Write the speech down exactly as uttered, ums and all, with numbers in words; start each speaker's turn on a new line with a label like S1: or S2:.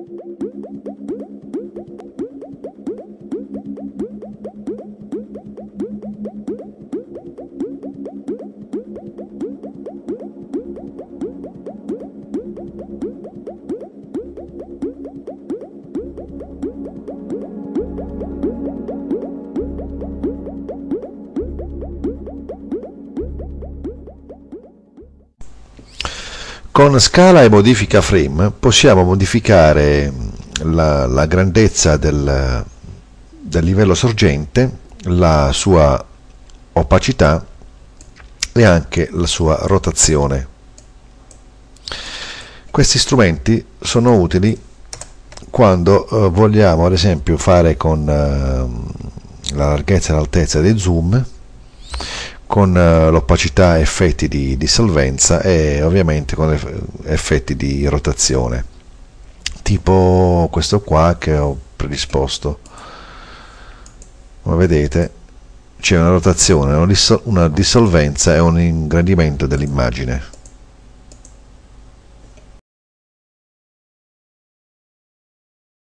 S1: Con scala e modifica frame possiamo modificare la, la grandezza del, del livello sorgente, la sua opacità e anche la sua rotazione. Questi strumenti sono utili quando eh, vogliamo ad esempio fare con eh, la larghezza e l'altezza dei zoom, con uh, l'opacità e effetti di, di solvenza e ovviamente con effetti di rotazione, tipo questo qua che ho predisposto. Come vedete c'è una rotazione, una, dissol una dissolvenza e un ingrandimento dell'immagine.